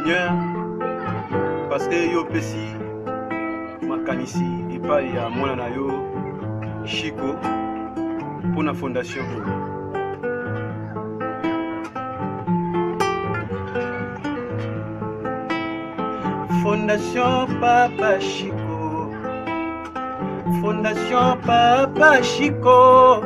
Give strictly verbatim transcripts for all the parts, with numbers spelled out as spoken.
Seigneur, parce que yo pesi makanisi et pas ya mwana na yo Chico pour la fondation. Fondation Papa Chico, Fondation Papa Chico.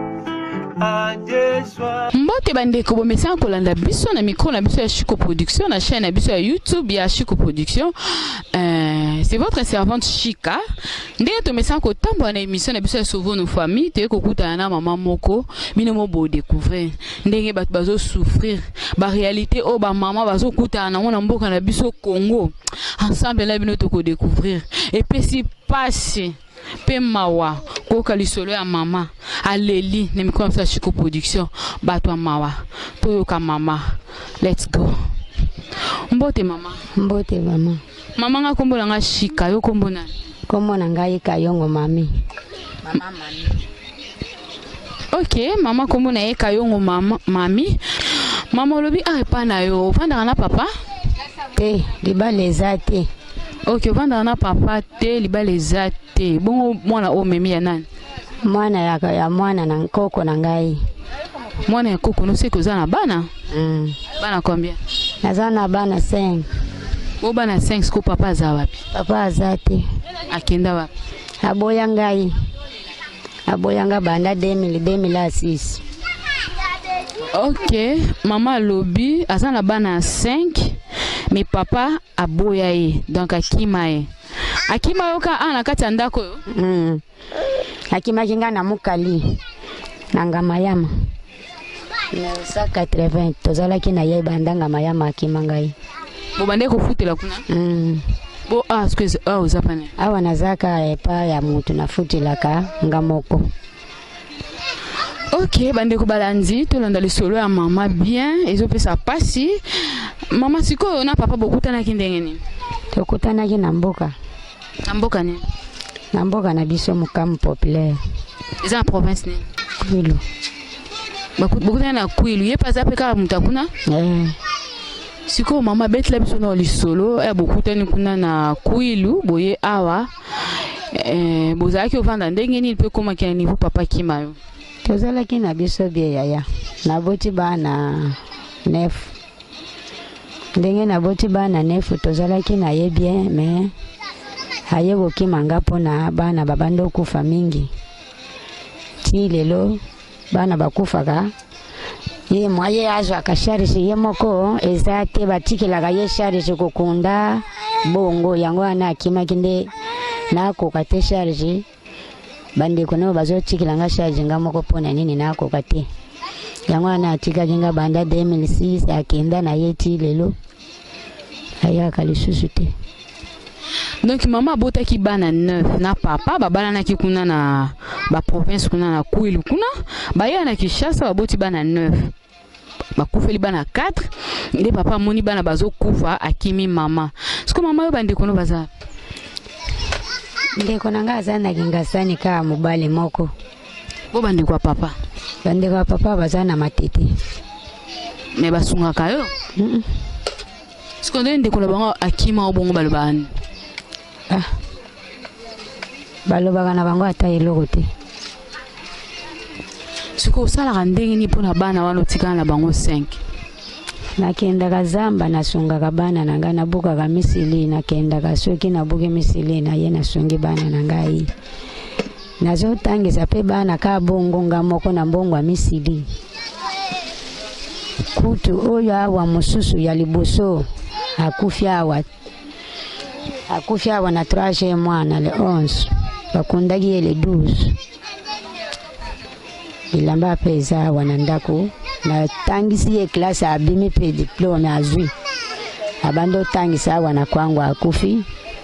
Mbote bandeko bomesa kolanda biso na micro na biso ya Chico Production na chaîne na biso ya YouTube ya Chico Production. Euh, c'est votre servante Chika. Ndenge to mesa ko tambo na émission na biso ya Sauver nos familles, te ko kutana na maman moko bino mo bo découvrir. Ndenge bat bazo souffrir, ba réalité o ba maman bazo kutana na mona mboka na biso Congo. Ensemble là bino to ko découvrir. Et puis si passe pe mawa ko kalisolo ya mama aleli na micro ya Chico Production batwa mawa toyoka mama. Let's go. Mbote mama. Mbote mama. Mama nga kombo nga Chika yo kombo na kombo na ngai Kayongo mami. Mama mami. OK, mama kombo na ye Kayongo mama mami. Mama lobi a pa na yo vanda na papa te libale zate. OK, vanda na papa te libale zate. Bongo mwana o memi ya nani? Mwana ya ya mwana na nkoko na ngai. Mwana ya koko no se ko za na bana? Mm. Bana combien? Naza na bana cinq. Bo bana cinq ko papa za wapi? Papa zate. Akenda wapi? Aboya ngai. Aboya nga banda deux mille six. OK, mama lobi aza na bana cinq. Mais papa aboya ye donc akima ye. Akima yoka ana kati ya ndako yo? Mm. Akima kinga na mukali. Nanga mayama. Na quatre-vingts tozala kina ye bandanga mayama akima ngai. Bo bande ko futela kuna? Mm. Bo ah excuse ah uzapane. Awa nazaka epa ya mutu na futela ka ngamoko. OK, bande ko balandi to landa le solo ya mama bien, ezo pesa pasi. Mama siko na papa bokutana kindenge ni? Tokutana ki na mboka. Na mboka ni? Na mboka na biso mukamu populaire. Eza na province ni? Kwilu. Bokutana na Kwilu, ye paza pe ka mutakuna? Eh. Siko mama betla biso na lisolo e bokutani kuna na Kwilu boye awa eh bozaki ovanda ndenge ni pe koma kia niveau papa kimayo. Tozala ki na biso bie yaya. Na boti bana nef. Ndenge na boti bana nef tozala ki na ye bien mais aye boki manga pona bana babando kufa mingi. Ti lelo bana bakufaka. Ye mwaye azo akasharisi ye moko ezate batikela ye sharisi kokunda bongo yango ana akima kinde nako kate sharisi bande kono bazo tikela nga sharisi nga moko pona nini nako kate yango ana atika jinga banda deux mille six akenda na yeti lelo aya kalisusu te. Donc maman botaki bana neuf na papa babana na kikuna na ba province kuna na Kwilu kuna baya na Kinshasa baboti bana neuf bakufeli bana quatre nde papa moni bana bazo kufa akimi mama. Siko mama yo bande kono baza nde kona nga zana kingasani ka mubale moko bo bande kwa papa bande kwa papa bazana matete me basunga kayo. Mm -mm. Siko nde kono bango akima obongo balobani. Ah. Baloba na bango ata eloko te. Siko sala ndenge ni pona bana wano tikana na bango cinq. Nakenda kazamba nasunga kabana nanga nabuka ka misili nakenda kasoki nabuke misili na ye nasungi bana nangai. Nazo tangisa pe bana ka bongo ngamoko na mbongo misili. Kutu oyo awa mususu ya liboso akufya awa akufya awa na traje mwana le onze bakundagi le douze bilamba pesa wana ndako na tangisi ye classe abimi pe diplome azui abando tangisa wana kwangu akufi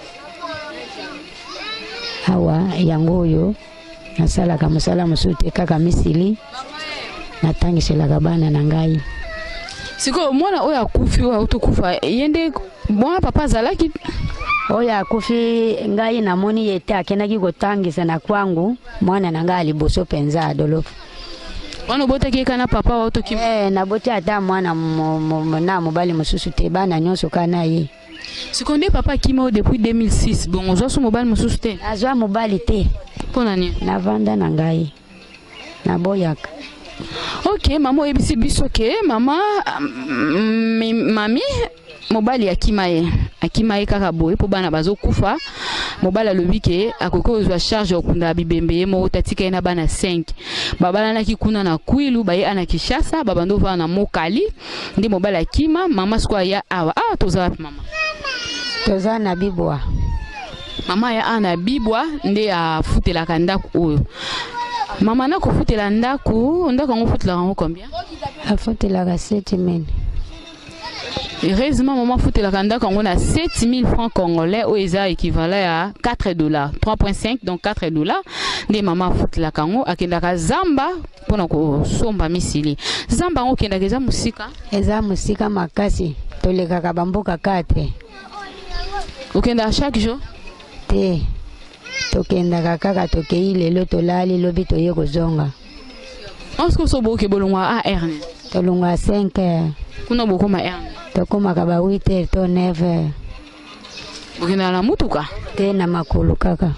awa yango yo nasala ka musala musute kaka misili na tangisela kabana na ngai. Siko mwana oya akufi oya utokufa yende mwana papa zalaki oya akufi ngai na moni yete akenaki kotangisa na kwangu mwana na ngai aliboso penza adolofu wana bota ke kana papa wa to kim eh na boti ata mwana na mobali mosusu te bana nyonso kana ye sikonde papa kima depuis deux mille six bon ozo so mobali mosusu te azwa mobali te pona ni na vanda na ngai na boyaka. Ok mama ebisi biso ke mama um, mami mobali akima ye akima ye kaka boye po bana bazo kufa mobali alobi ke akoko ozwa charge okunda bibembe ye mo tatika na bana cinq babala na kikuna na kwilu baye ana kishasa babando va na mokali ndi mobali akima mama skwa ya awa ah toza mama toza na bibwa mama ya ana bibwa nde afutela kandaku oyo mama na kofutela ndaku ndako ngo futela ngo combien afutela ka sept mille. Heureusement maman futela kandaku ngo na sept mille francs congolais ou eza équivalent à quatre dollars trois virgule cinq donc quatre dollars nde mama futela kango akenda ka zamba pona ko somba misili zamba ngo kenda keza musika eza musika makasi toleka ka bamboka quatre okenda chaque jour te tokendaka kaka tokei lelo tolali lobi toye kozonga osko so boke bolongwa a erne tolongwa cinq heures kuna bokoma erne tokomaka ba huit heures to neuf heures bokenda na mutuka te na makulu kaka.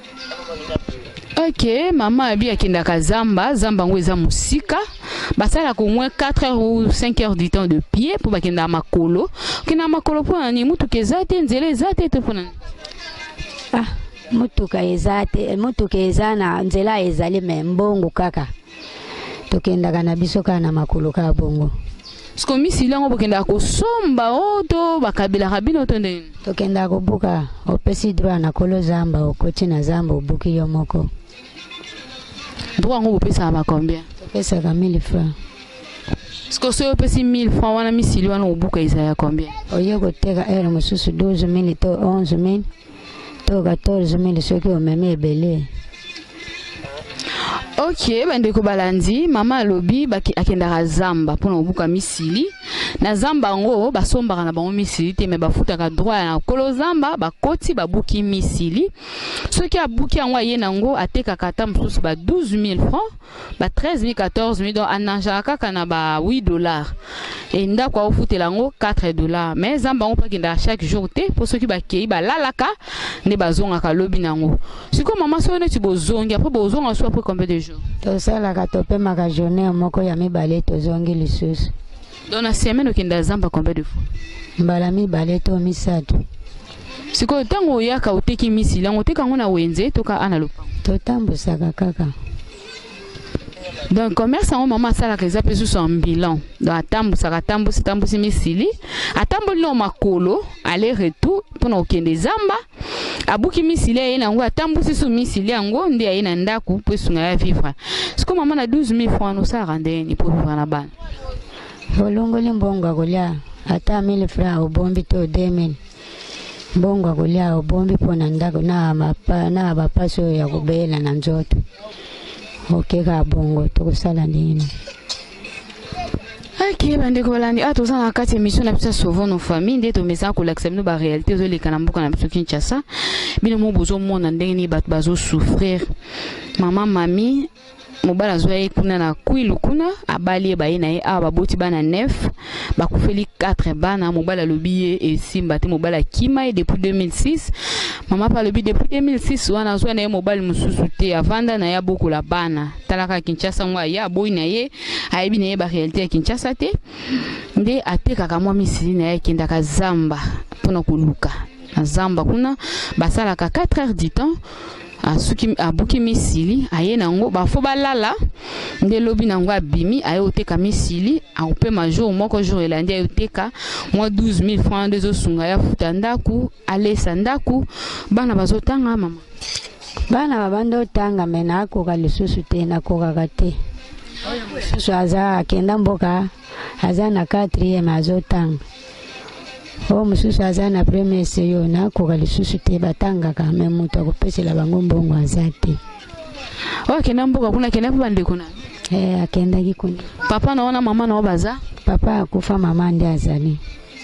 Ok mama abi akendaka zamba zamba ngo eza musika basala ko moins quatre heures ou cinq heures du temps de pied pour bakenda makolo kena makolo pona ni mutuka ezate nzele ezate te pona ah mutuka ezate mutuka ezana nzela ezali membongo kaka tokendaka na biso kana na makolo ka bongo sko misili ngo bokenda ko somba oto bakabila kabino to ndeni tokenda ko buka opesi droit na kolo zamba okoti na zamba obuki yo moko droit ngo bopesa ba combien pesa ka mille francs sko so opesi mille francs wana misili wana obuka isa ya combien oye koteka ere mususu douze mille to onze mille to quatorze mille soki omeme ebele. Ok bandeko balandi mama alobi baki akendaka zamba pona obuka misili na zamba ngo basombaka na bango misili te me bafutaka droit na kolo zamba bakoti babuki misili soki abuki yango aye nango atekaka ata mosusu ba douze mille francs ba treize mille quatorze mille donc ananjaka kaka na ba huit dollars e ndako aofutela yango quatre dollars mais zamba ngo pakendaka chaque jour te po soki bakei balalaka nde bazongaka lobi nango siko mama so neti bozongi apres bozonga so apres combien de jours tosalaka topemaka journée moko ya mibale tozongi lisusu donc na semaine okenda zamba combien de fois mbala mibale to misato siko ntango oyaka oteki misili yango oteka yango na wenze toka ana lopango totambusaka kaka donc commerce yango mama asalaka eza mpe susu en bilan donc atambusaka atambusi tambusi misili atamboli no makolo aller retour mpona okende zamba abuki misili aye nango atambusi su misili yango nde aye na ndako mpo esunga ya vivre siko mama na douze mille francs nosalaka ndeni mpo vivre na bana olongoli mbongo akolia ata mille francs obombi to deux mille mbongo akolia obombi mpona ndako na mapa na bapasi oyo ya kobela na nzoto okeka bongo tokosala nini. Ok bandeko balandi ah toza na kati émission na biso sauvons nos familles nde tomesaka kolakisa bino baréalité ozoleka na mboka na biso Kinshasa bino mo bozomona ndenge nini bato bazosouffrir mama mami mobala azwa ye kuna na kwilu kuna abali ye baye na ye awa baboti bana neuf bakufeli quatre bana mobala alobi ye esimba te mobala akima ye depuis deux mille six mama pa alobi depuis deux mille six wana azwa na ye mobali mosusu te avanda na ye abokola bana talaka Kinshasa ngo aye aboyi na ye ayebi na ye baréalité ya Kinshasa te nde atekaka mwa misili na ye akendaka zamba mpona koluka na zamba kuna basalaka quatre heures du temps asuki abuki misili aye nango bafo balala nde lobi nango abimi aye oteka misili aopema jour moko jour elandi aye oteka mwa douze mille francs ndezo sunga ya futa ndaku alesa ndaku bana bazotanga mama bana babanda otanga me nakoka lisusu te nakokaka te susu aza akenda mboka aza na quatrième azotanga o mususu aza na premier seyo nakoka lisusu te batangaka me moto akopesela bango mbongo aza te o akenda mboka kuna akenda mpo bandeko na eh akendaki kuna papa naona mama nao baza papa akufa mama nde azali.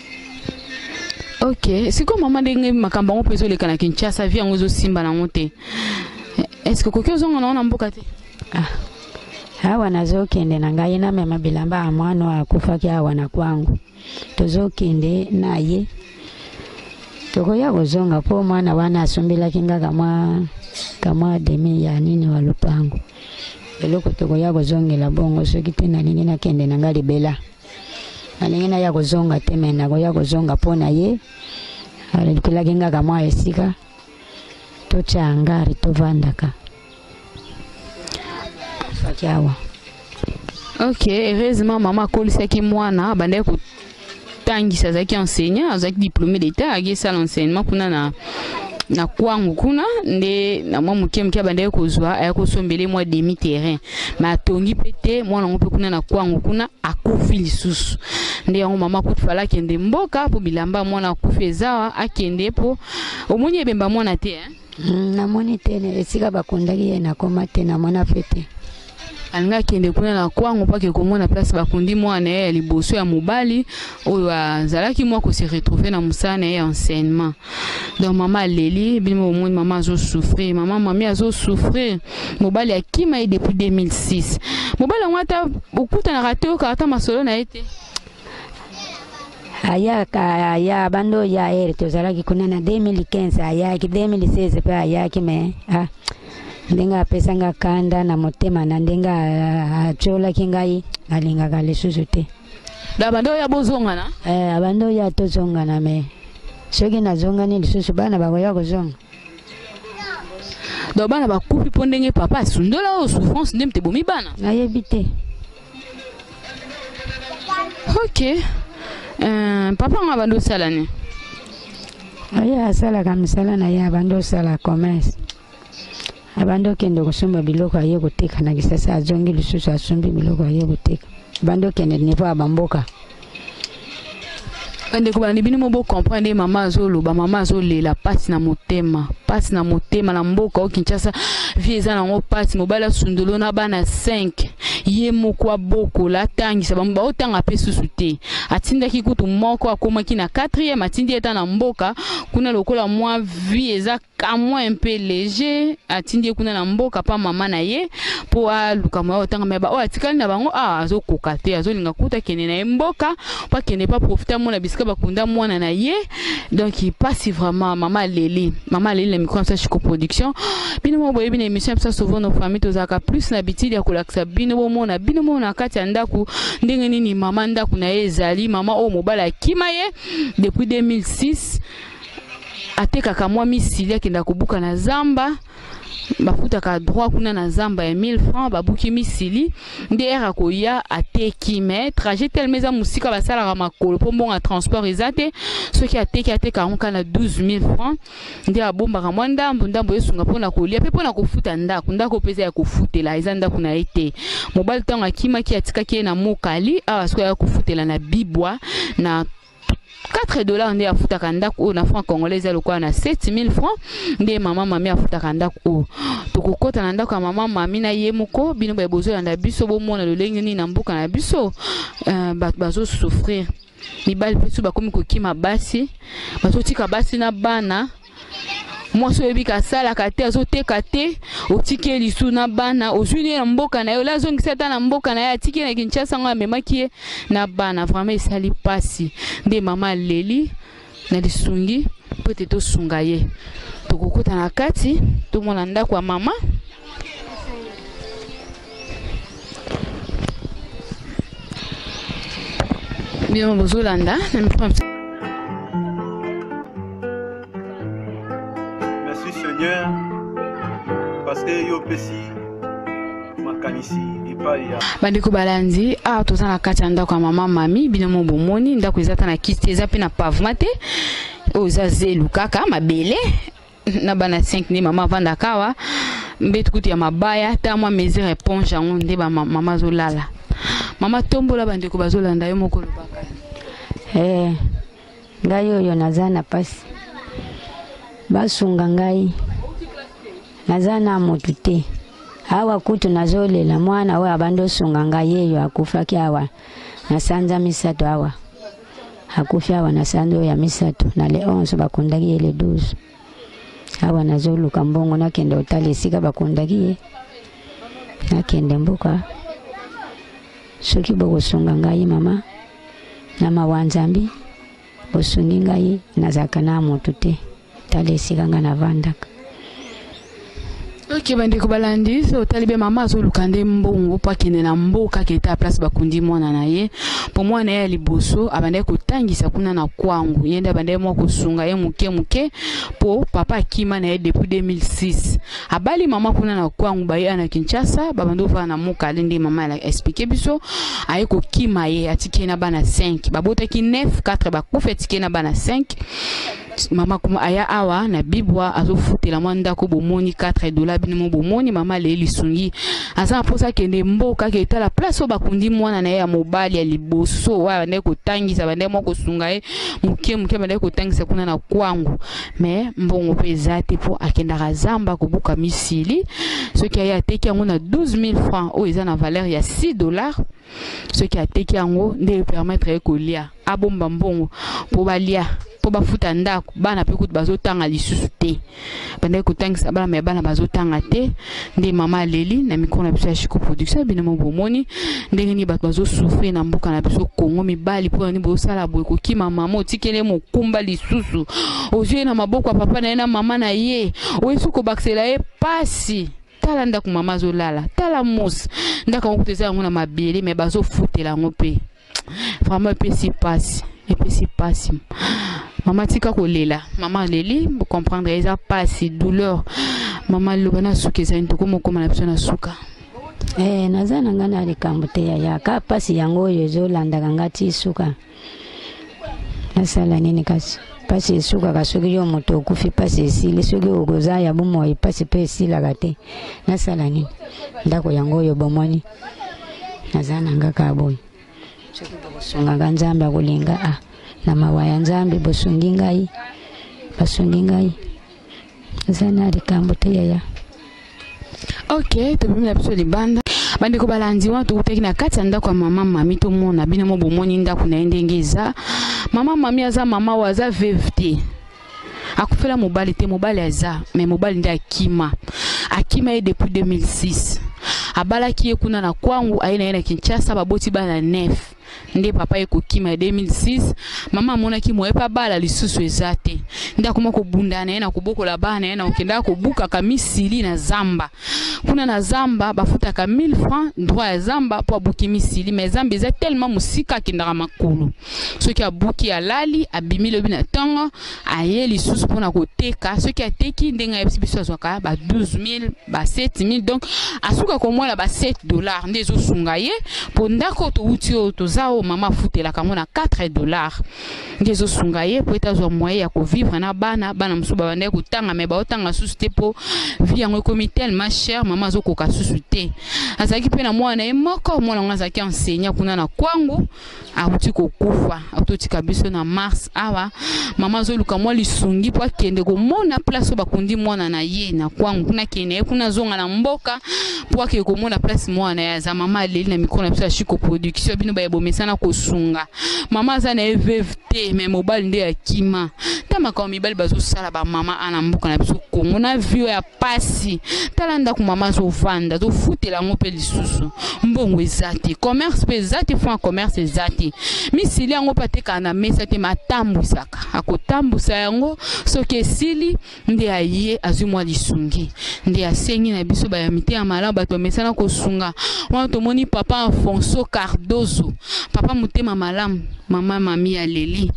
Ok siko mama ndenge makambo yango mpe ezoleka na Kinshasa vi yango ezosimba nango te est ce que koki ozonga naona mboka te ah Hawa nazokende na ngai na mema bilamba amwana akufaki hawa na kwangu. Tozokende naye. Tokoya kuzonga po mwana wana asumbila kinga kama kama demi ya nini wa lupango. Eloko tokoya kuzongela bongo soki tena ningina kende na ngali bela. Na ningina ya kuzonga teme na koya kuzonga po na ye. Alikula kinga kama esika. Tocha angari tovandaka. Fakiawa. Ok, heureusement maman kolisaki mwana bande ko tangisa zaki enseignant, zaki diplômé d'état, agi ça l'enseignement kuna na na kwangu kuna nde na mwa muke muke bande kozwa ayako sombele mwa demi terrain. Ma tongi pete mwana ngope kuna na kwangu kuna akufi lisusu. Nde yango mama kutfala kende mboka po bilamba mwana akufi ezawa akende po omunye bemba mwana te hein. Mm, na moni tene esika bakundaki na koma te na mona fete. Anga kende kuna na kwangu pake komona place bakundi mwana ya liboso ya mobali oyo azalaki mwa ko se retrouver na musana ya enseignement. Donc maman leli bino omoni maman zo souffrir, maman mami azo souffrir. Mobali akima depuis deux mille six. Mobali ngata okuta na raté o karata masolo na ete. Aya ka aya bando ya ere tozalaki kuna na deux mille quinze aya ki deux mille seize pe aya ki me ah ndenga pesa nga kanda na motema na ndenga achola kingai alinga kale susuti da bando ya bozonga na eh bando ya tozonga na me soki na zonga ni susu bana bakoya kozonga do bana bakupi pondenge papa sundola o souffrance ndemte bomi bana na yebite. Ok. Euh, papa nga bando sala ni aya sala kamisala na ya bando sala commerce. Abando kende kusumba biloko aye kuteka na kisasa azongi lisusu asumbi biloko aye kuteka. Bando kende nipo abamboka. Bande ko bandi bino mo comprendre mama zolo ba mama zolo la passe na motema, passe na motema na mboka o Kinshasa vieza na ngo passe mobala sundolo na bana cinq. Ye moko boko la tangisa bamba otanga pe susute. Atinda ki kutu moko akoma ki na quatrième atindi eta na mboka kuna lokola moi vieza kamwa un peu léger atindi kuna na mboka pa mama na ye po a luka mo otanga meba o atikali na bango ah azo kokate azo linga kuta kene na mboka pa kene pas profiter mona bisika bakunda mwana na ye donc il passe vraiment maman Leli maman Leli la micro ça Chico Production bino mo boye bino émission ça souvent nos familles tozaka plus na bitili ya kolaksa bino bo mona bino mona kati ndaku ndenge nini mama ndaku na ezali mama o mobala kima ye depuis deux mille six ateka kamwa misili akenda kubuka na zamba bafuta ka droit kuna na zamba ya mille francs babuki misili nde era koya ateki mais trajet tellement za musika basala ka makolo po mbonga transport ezate soki ateki ateka onka na douze mille francs nde abomba ka mwanda ndambo yesunga pona kolia pe pona kofuta ndako ndako pesa ya kofutela eza ndako na ete mobile tango akima ki atika ki na mokali awa soki ya kofutela na bibwa na quatre dollars nde afuta kandako na franc congolais ya lokwa na sept mille francs nde mama mami afuta kandako tokokota na ndako ya mama mami na ye moko bino ba bozo ya biso bo mona lolenge ni na mbuka na biso euh, bazo souffrir mibali pesu bakomi kokima basi bazo tika basi na bana moi so ebika sala kate azoteka te otike lisu na bana ozuni na mboka na yo la zongisa ta na mboka na ya atike na Kinshasa ngo amemaki na bana vraiment esali pasi nde mama Leli na lisungi pote to sunga ye tokokota na kati to mona ndako ya mama bien bozolanda na micro. Seigneur, parce que yo pesi makanisi epa ya bandeko balandi a toza na kati ya ndako ya mama mami bino mo bomoni ndako ezata na kiti eza pe na pavement te oza zelu kaka mabele na bana cinq ni mama vanda kawa mbetu kuti ya mabaya ta mwa mesure éponge yango nde ba mama zolala mama tombola bandeko bazolanda yo moko lobaka eh ngai oyo nazana pasi basunga ngai nazana motu te awa kutu nazolela mwana we abando sunga ngai yeyo akufaki awa nasanza misato awa akufi awa nasando ya misato na le onze bakundaki ye le douze awa nazoluka mbongo nakende otali esika bakundaki ye nakende mboka soki bokosunga ngai mama na mawa nzambi bosungi ngai nazalaka na moto te tala esika nga navandaka. Ok, bandeko balandi so talibe mama azoluka nde mbongo po akende na mboka akende a place bakundi mwana na ye po mwana ye ya liboso abandaki kotangisa kuna na kwangu ye nde abandaki mwa kosunga ye moke moke po papa akima na ye depuis deux mille six abali mama kuna na kwangu baye na Kinshasa babandi ovanda na mokali nde mama ala expliqué biso aye kokima ye atiki na bana cinq babotaki neuf quatre bakufa atiki na bana cinq mama kuma aya awa na bibwa azofutela mwa ndako bomoni quatre dollars binimo bomoni mama le lisungi asa posa kende mboka ke etala place o bakundi mwana na ya mobali ya liboso wa bande kotangisa bande mo kosunga ye muke muke bande kotangisa kuna na kwangu mais mbongo peza te po akenda kazamba kobuka misili soki aya teki yango na douze mille francs o eza na valeur ya six dollars soki ateki yango nde permettre kolia abomba mbongo po balia po bafuta ndako bana pe kutu bazotanga lisusu te bande kotangisa bana me bana bazotanga te nde mama leli na mikono na biso ya Chico Production binemo bomoni ndenge ni bato bazosufrir na mboka na biso Kongo mibali po ni bosala boye kokima mama otikele mokumba lisusu ozwe na maboko ya papa na ye na mama na ye oyesu kobaksela ye pasi tala ndako mama zolala tala mos ndako ngokuteza yango na mabele me bazofutela yango pe vraiment epesi pasi epesi pasi mama tika kolela mama leli vous comprendre eza pasi douleur mama loba na suka eza ntoko mokoma na biso na suka eh naza na ngana likambo te ya ka pasi yango oyo ezolandaka ngati suka nasala nini kasi pasi esuka kasoki yo moto okufi pasi esili soki okoza ya bomoi pasi pe esilaka te nasala nini ndako yango oyo bomoni naza na ngaka boye soki bokosungaka nzambe akolinga ah na mawa ya nzambe bosungi ngai basungi ngai naza na likambo te yaya. Ok, topimi na biso libanda bandeko balandi wana tokutaki na kati ya ndako ya mama mami tomona bino mo bomoni ndako na ye ndenge eza mama mami aza mama oyo aza veuve te akufela mobali te mobali aza mais mobali nde akima akima ye depuis deux mille six abalaki ye kuna na kwangu aye na ye na Kinshasa baboti bana neuf nde papa ye kokima deux mille six mama amonaki moye pa bala lisusu eza te nde akoma kobunda na ye na kobokola bana na ye na okenda kobukaka misili na zamba kuna na zamba bafutaka mille francs droit ya zamba po abuki misili mais zamba eza tellement musika akendaka makulu soki abuki alali abimi lobi na ntongo aye lisusu mpona koteka soki ateki ndenge ayebisi biso azwaka ba douze mille ba sept mille donc asuka komwala ba sept dollars nde ezosunga ye po ndako touti oyo toza oyo mama afutelaka ngo na quatre dollars nde ezosunga ye po ete azwa moyen ya kovivre na bana bana mosusu babandaki kotanga me baotanga susu te po vi yango ekomi tellement cher mama azokoka susu te azalaki mpe na mwana ye moko mwana ngo azalaki enseignant kuna na kwangu auti kokufa autotika biso na mars awa mama azoluka mwa lisungi po akende komona place oyo bakundi mwana na ye na kwangu kuna kende ye kuna azonga na mboka po akende komona place mwana ye aza mama aleli na mikono na biso ya Chico Production bino bayebomesana kosunga mama aza na ye veuve te me mobali nde akima ta makao mibali bazosala bamama ana mboka na biso Kongo na vio ya pasi tala ndako mama azovanda azofutela yango mpe lisusu mbongo eza te commerce mpe eza te fond ya commerce eza te misili yango mpe atekaka na mesa te matambwisaka akotambusa yango soki esili nde aye azwi mwa lisungi nde asengi na biso bayami te ya malamu bato bamesana kosunga wana tomoni papa Alfonso Cardozo papa motema malamu mama mami ya leli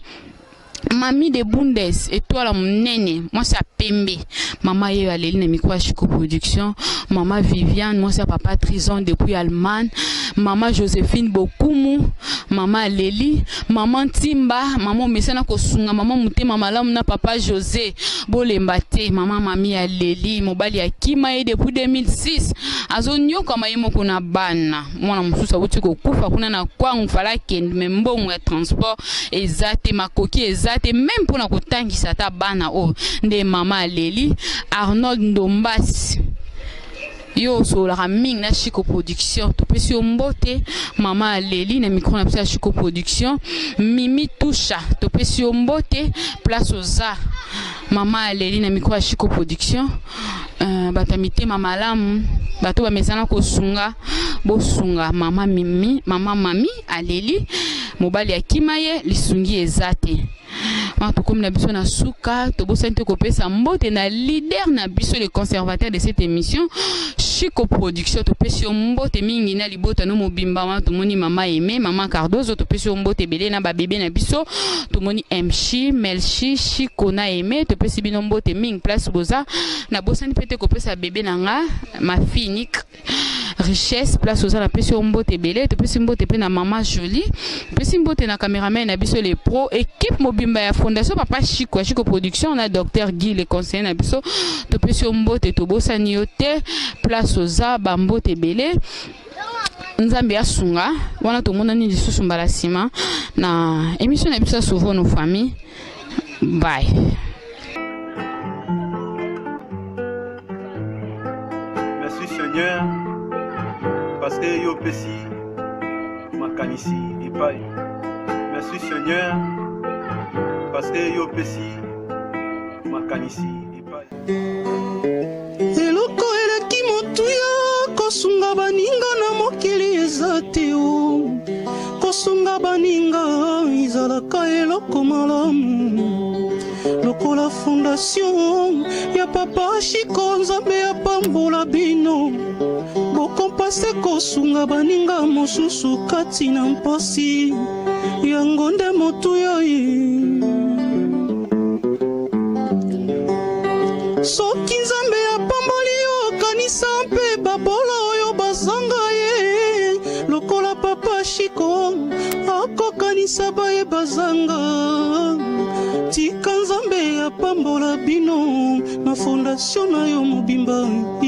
Mami de Bundes, étoile monene, moi c'est Pembe. Maman est allée na micro Chico Production. Maman Viviane, moi c'est papa Trison depuis Allemagne. Maman Joséphine Bokumu, maman Leli, maman Timba, maman Mesena Kosunga, maman Mutema Malamu na papa José Bolembate, maman Mami ya Leli, mobali akima ye depuis deux mille six. Azonyo kama yemo kuna bana. Mwana msusa wuti kokufa kuna na kwangu fala kende membongo ya transport ezate makoki ezate même pour na kotangisa ta bana o nde mama Leli Arnold Ndombasi yo so la ming na Chico Production to pesi mbote mama Leli na micro na pesa Chico Production Mimi Toucha to pesi mbote place oza mama Leli na micro Chico Production euh, batamite mamalamu bato bamesana ko sunga bo sunga mama mimi mama mami aleli mobali akimaye lisungi ezate ma to comme na biso na suka to bo sente ko pesa mbote na leader na biso le conservateur de cette émission Chico Production to pesi mbote mingi na libota no mobimba ma to moni mama Aimé mama Cardozo to pesi mbote belé na ba bébé na biso to moni Mchi Melchi Chico na Aimé to pesi bino mbote mingi place boza na bosani pete ko pesa bébé na nga ma fille Nick richesse place aux la pesi mbote belé to pesi mbote pe na mama Jolie pesi mbote na cameraman na biso les pro équipe mobimba ya fondation papa Chico Chico Production na docteur Guy le conseiller na biso to pesi mbote to bosani yote place oza bambote belé nzambe asunga wana to mona ni lisusu mbala sima na émission na biso souvent nos familles. Bye. Merci Seigneur parce que yo pesi makanisi epai. Merci Seigneur parce que yo pesi makanisi epai. Eloko eleki motuya kosunga baninga na mokili ezate o kosunga baninga izalaka eloko malamu lokola fondation ya papa Chico nzambe ya pambola bino bokompase kosunga baninga mosusu kati na mpasi yango nde motuya ye soki nzambe ya pamboli yo kanisa mpe babola oyo bazanga ye lokola papa Chico akokanisa baye bazanga tika nzambe ya pambola bino na fondation na yo mobimba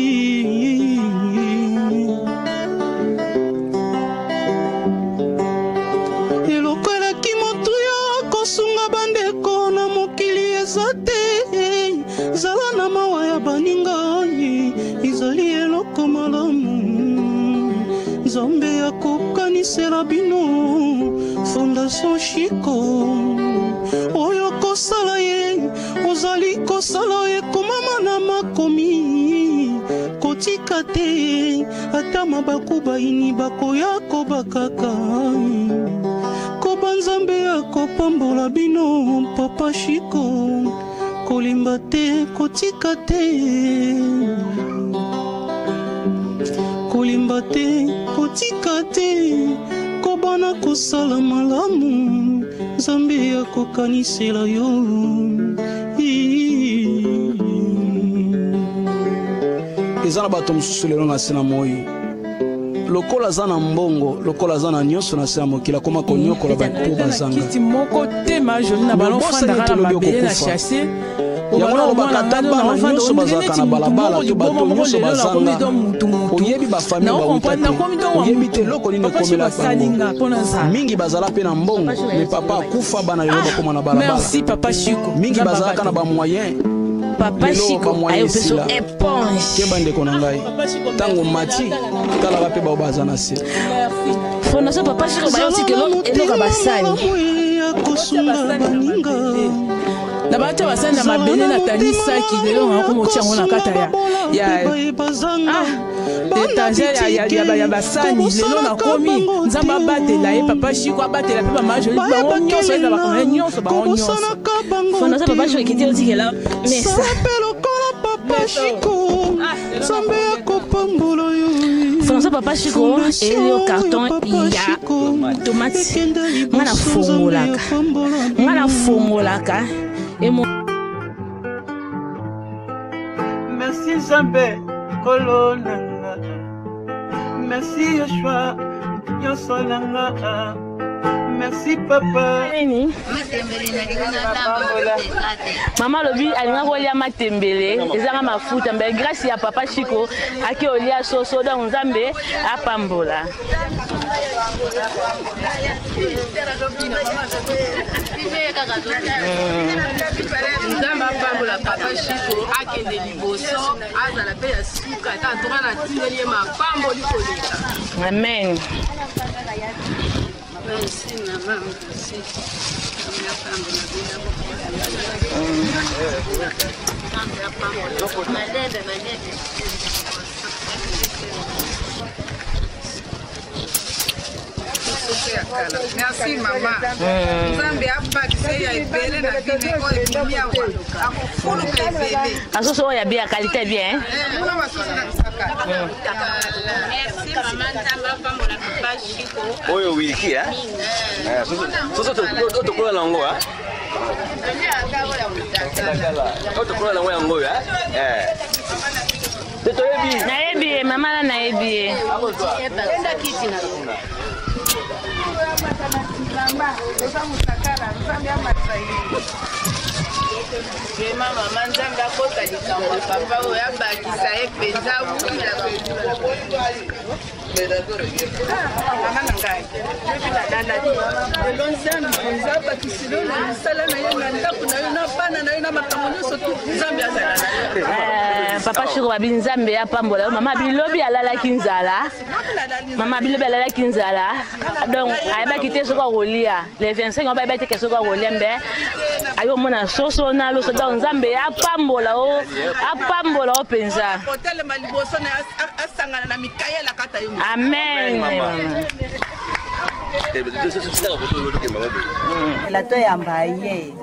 eloko eleki motuya kosunga bandeko na mokili eza te zala na mawa ya baninga izali eloko malamu nzambe ya kokanisela bino fondation Chico oyo kosala ye ozali kosala ye komama na makomi kotika te ata mabaku baini bakoya kobakaka koba nzambe ya kopambola bino papa Chico kolimba te kotika te kolimba te kotika te kobana kosala malamu nzambe ya kokanisela yo eza na bato mosusu lelo na se na moi lokola aza na mbongo lokola aza na nyonso na se ya mokili akoma konyokola bato bazanga kiti moko te ma joli na balofandaka na mabele na chasse yango nalobaka ta bana nyonso bazalaka na balabala to bato nyonso bazanga oyebi bafamile bauta te oyebi te eloko nini ekomela bango mingi bazala mpe na mbongo me papa akufa bana lelo bakoma na balabala mingi bazalaka na bamoyen Papa Chico ayo peso éponge keba ndeko na ngai tango mati tala bape ba baza na se fondation Papa Chico bayo sikelo enoka basani kosunga baninga na bato basani na mabele na tanisaki lelo ngako motiango na kata ya ya étagère ya ya ya basani lelo na komi nzamba batela ye Papa Chico abatela pe ba majoli bango nyonso eza bakoma nyonso bango nyonso fondation Papa Chico ekiti otikela mesa Papa Chico nzambe ya kopambola yo fondation Papa Chico elio carton ya tomate ngana fongolaka ngana fongolaka emo merci Nzambe kolonanga merci Yoshua yosolanga merci papa mama lobi alinga kolia matembele ezanga mafuta mbe grâce ya Papa Chico aki olia soso donc Nzambe apambola Nzambe apambola Papa Chico akende liboso azala pe ya suka ta toka na tindeli ye mapambo likoleka amen. Merci maman, merci. Merci maman. Nzambe abakise ya ebele na bini ko ebimi awa. Akufulu ka ebele. Asoso ya bien qualité bien. Eh, muna masoso na kisaka. Merci maman Nzambe apambola papa Chiko. Oyo wiki eh? Eh, soso to to kula lango ah. To kula lango yango eh? Eh. Teto ebi. Na ebi mama na ebi. Enda kiti na lunga. Mama, osamu sakala, nzambe amasayi. Jema mama nzambe akota likambo papa oyo abakisa ye penza wumila kwezula. Mama na ngai. Jepila danda di. Lelo nzambe penza abakisi lelo misala na ye na ndako na ye na bana na ye na makambo nyonso tu nzambe azala na ye. Eh, papa Chiko babi nzambe apambola mama bilobi alalaki nzala. Mama bilobi alalaki nzala. Donc ayebaki te soki akolia le vingt-cinq ans bayebaki te soki akolia mbe ayo mona soso na loso donc nzambe apambola o apambola o penza. Hotel maliboso na asangana na Mikaela kata yo. Amen. La to ya mbaye.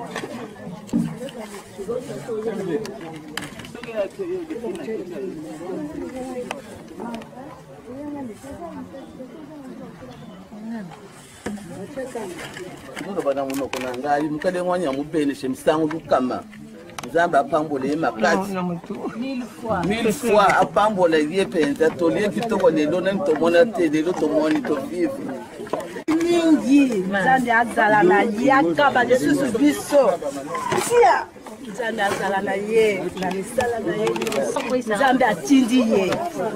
Ndio bana muno kuna ngali mukale mwanya mubene shemsangu lukama nzamba apambole makati mille fois apambole yepenza tolie kitoko lelo na mtomona te lelo tomoni to vivre mingi nzambe azala na yaka ba Yesu biso tia nzambe azala na ye na misala na ye nzambe atindi ye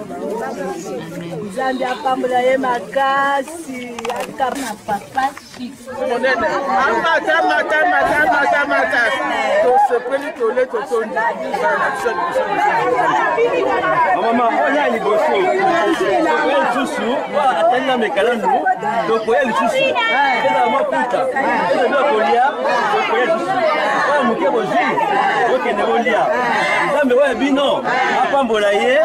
nzambe apambola ye makasi akama papa monene amata mata mata mata mata to sepeli to le to tondi mama onya ni boso ko susu wa atanga mekalandu to ko yeli susu eza maputa eza ndo kolia to ko yeli susu wa mukebo zi oke ne bolia nzambe wa bino apambola ye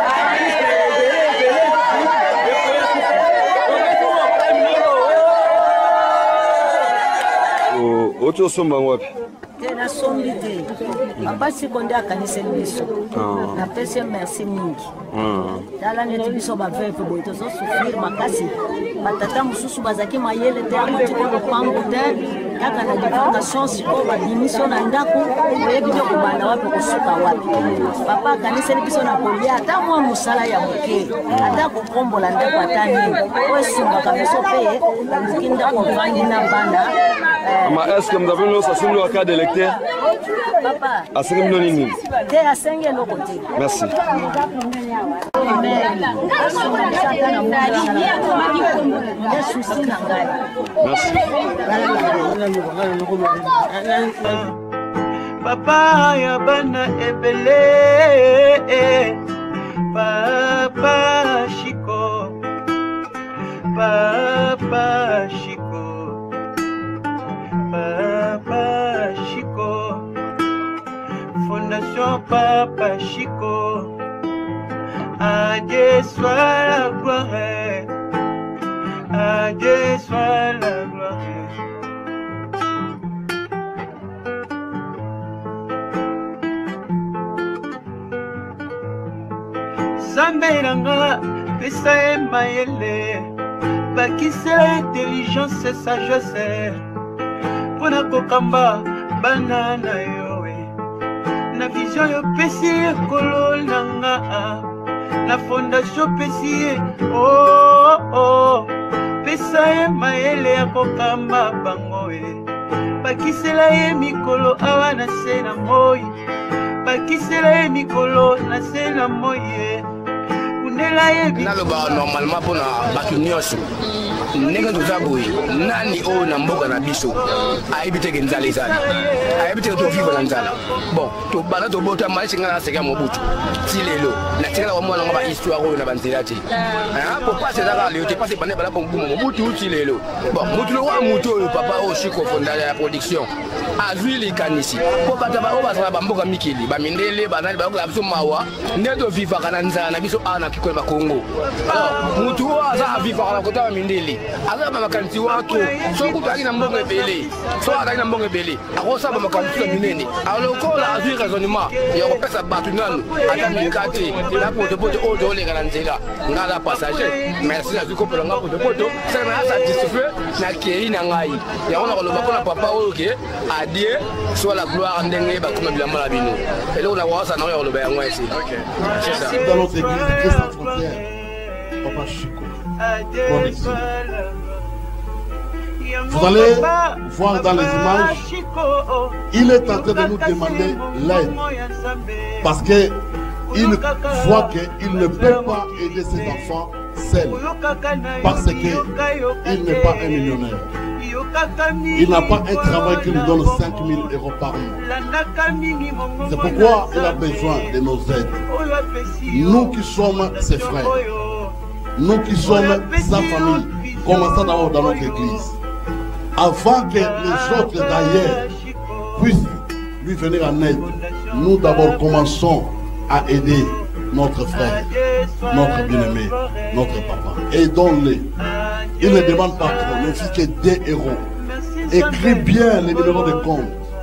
Oto somba wapi? Tena sombi te. Papa Chiko ndio akanisa biso. Na pesa merci mingi. Dala neti biso ba vepe boito so sufrir makasi. Batata mususu bazaki mayele te amotiko ko pango te. Yaka na jipanga chance ko ba dimission na ndako oyebi ko banda wapi kusuka wapi. Papa kanisa biso na kolia ata mwa musala ya moke. Ata ko kombola ndako atani. Osunga kameso pe mukinda ko vangi na banda. Mais est-ce que vous avez une station de cas d'électeur? Papa. À cinq millions et demi. Merci. Papa ya bana ebele, Papa Chiko, Papa Chiko. Papa Chiko, Fondation Papa Chiko, à Dieu soit la gloire, à Dieu soit la gloire. Zambelanga, pesa e mayele, bakisa intelligence et sagesse. Pona kokamba banana yowe na vision yo pesi kolo nanga na fondation pesi oh oh pesa e maele ya kokamba bango e bakisela ye mikolo awa na se na moi bakisela ye mikolo na se na moi e unela ye naloba normalement pona bakinyoso nenge tuzaboy nani o na mboka na biso aibite ke nzala ezali aibite to vivre na nzala bon to bana to bota mali singa na seka mobutu ti lelo na tika wa mwana ngaba histoire o na banzela ti hein pour passer dans le te passer bana bala bon mobutu ti lelo bon mutu lo wa mutu papa o Chiko Fonda ya production azwi likanisi po bato bao bazala bamboka mikili bamindele banani bakola biso mawa nde tovivaka na nzala na biso awa na kikola bakongo mutu oyo aza avivaka na kota bamindele aza bamakanisi wato soki kutu azali na mbongo ebele soki azali na mbongo ebele akosala bamakanisi ya minene alokola azwi raisonnement ya kopesa bato nanu ata minka te na potopoto oyo tooleka na nzela nga aza passager merci nazwi kopela nga potopoto saka na satisfait na kei na ngai yango na koloba mpona papa oyo ke adie soit la gloire ndenge bakoma bilamba na bino eloko na kwasa na oyo ya koloba yango esi dans notre église Christ sans frontières, Papa Chico, production. Vous allez voir dans les images, il est en train de nous demander l'aide parce que il voit qu'il ne peut pas aider ses enfants seuls parce qu'il n'est pas un millionnaire. Il n'a pas un travail qui lui donne cinq mille euros par mois. C'est pourquoi il a besoin de nos aides. Nous qui sommes ses frères, nous qui sommes sa famille, commençons d'abord dans notre église. Avant que les autres d'ailleurs puissent lui venir en aide, nous d'abord commençons à aider notre frère, notre bien-aimé, notre papa. Aidons-les. Il ne demande pas trop, ne fait que des héros. Écris bien les numéros de compte.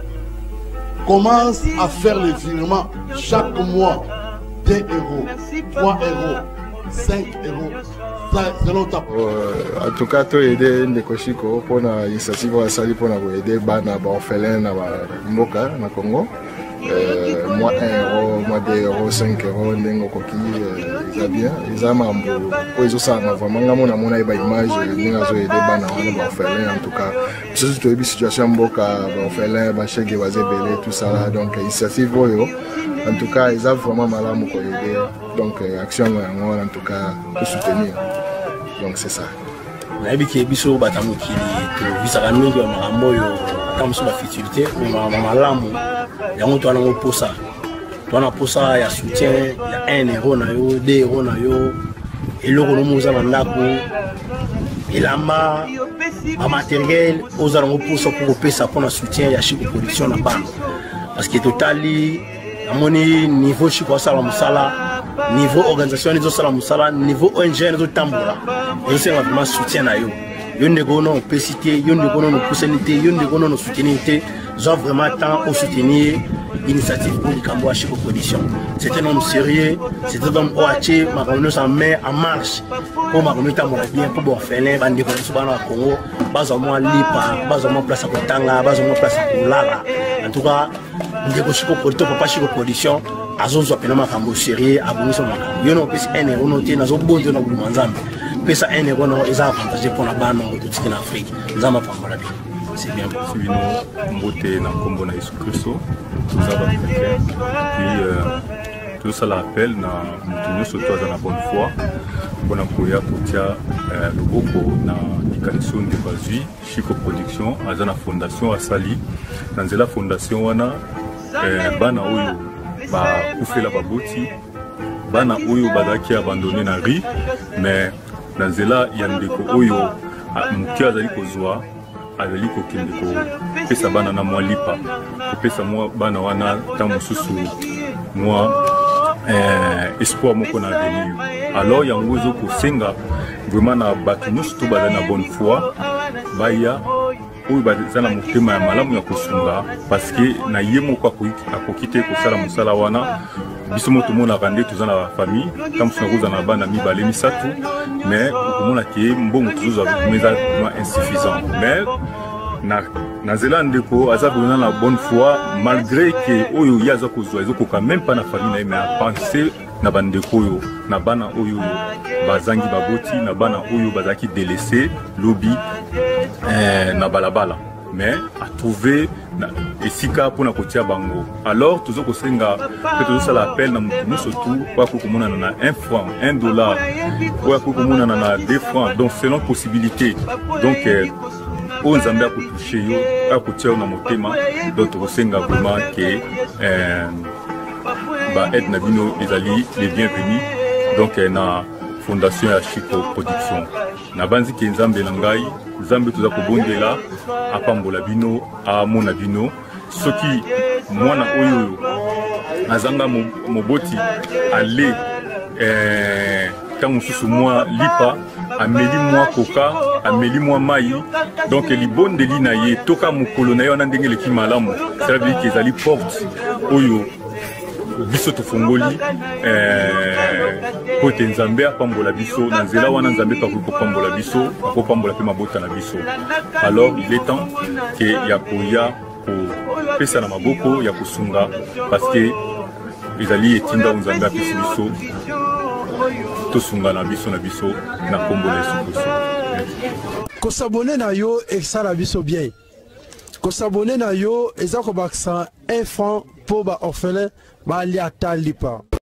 Commence à faire les virements chaque mois. Deux euros, trois euros, cinq euros. Selon ta... En tout cas, tu as aidé Ndeko Chico pour l'initiative pour aider les orphelins Mboka, na Congo. Euh, moi un euro, moi deux euros, cinq euros, n'engo koki, ils a bien, ils a mambo, ils ont ça, vraiment, là mon amour a une image, nous avons aidé bana, on va faire en tout cas, surtout une situation Mboka, on fait l'un, bâcher qui va se belé, tout ça là, donc initiative voyo, en tout cas, ils ont vraiment mal à nous aider, donc action en tout cas, pour soutenir, donc c'est ça. nayebi ki biso batamukili tovisaka mingi ya makambo oyo ata mosu bafutilité me malamu yango twana ngo posa twana posa ya soutien ya un euro na yo deux euro na yo eloko nomoza na ndako elamba bamateriel ozala ngo posa mpo kopesa mpona soutien ya Chico Production na bana parce que totali namoni niveau Chico asala mosala niveau organisation les autres musala niveau O N G les autres tambola et c'est vraiment soutien na yo yo ndeko no pesité yo ndeko no poussalité yo ndeko no soutenité genre vraiment temps au soutenir initiative pour Likambo Chico Production. C'est un homme sérieux, c'est un homme oaché, ma communauté en main en marche pour ma communauté bien pour bon faire bande de sur bana Congo bazo moi lipa bazo moi place à Kotanga bazo moi place à Kulala en tout cas ndeko Chico Production Papa Chico Production azozo apena makambo sérieux abongiso makambo yo no pesi un euro no te nazo bonzo na buluma nzambe pesa un euro no eza avantage pour la bana en Afrique nzamba pambola bien c'est bien pour Sivino Mbote na kombo na Yesu Kristo tozaba chrétien puis euh, tout ça l'appel na mutu nyonso to aza na bonne foi mpona koya kotia loboko na likanisi nde bazwi Chico Production aza na fondation asali na nzela fondation wana bana oyo bakufela baboti bana oyo bazalaki abandonne na ri mais na nzela ya ndeko oyo moke azali kozwa azali kokende kopesa bana na mwa lipa kopesa mwa bana wana ntango mosusu mwa espoir moko na avenir alors yango ezokosenga vraiment na bato nyonso to baza na bonne foi baya oyo baza na motema ya malamu ya kosunga parce que na ye moko akoki te kosala mosala wana biso mo tomonaka nde toza na famille ntango mosusu nakozala na bana mibale misato mais okomonaka ye mbongo tozozwa eza vraiment insuffisant mais na nzela ndeko aza koyona na bonne foi malgré ke oyo ye aza kozwa ezokoka même pas na famille na ye mais apense na bandeko oyo na bana oyo bazangi baboti na bana oyo bazalaki délaissé lobi eh, na balabala mais a trouvé esika mpona kotia bango alors tozo kosenga mpe tozosala appel na motu nyonso tu oyo akoki komonana na un franc un dollar oyo akoki komonana na deux francs donc selon possibilité donc eh, oyo nzambe akotouche yo akotia yo na motema donc tokosenga vraiment ke eh, baide na bino ezali les bienvenus donc eh, na fondation ya Chico Production na banzi ke nzambe na ngai nzambe toza kobondela apambola bino amona bino soki mwana oyo azanga moboti ale eh, ntango mosusu mwa lipa ameli mwa koka ameli mwa mai donc libondeli na ye toka mokolo na ye wana ndenge eleki malamu cela veut dire que ezali porte oyo biso tofungoli po ete nzambe apambola biso na nzela wana nzambe kakoki kopambola biso akopambola mpe mabota na biso. Alors il est temps ke ya koya kopesa na maboko ya kosunga parce que ezali etinda oyo nzambe apesi biso tosunga na biso na biso na kombo na Yesu Kristo. Kosabone na yo esala biso bien. Kosabone na yo eza kobakisa un franc po ba orphelin ba ali ata lipa.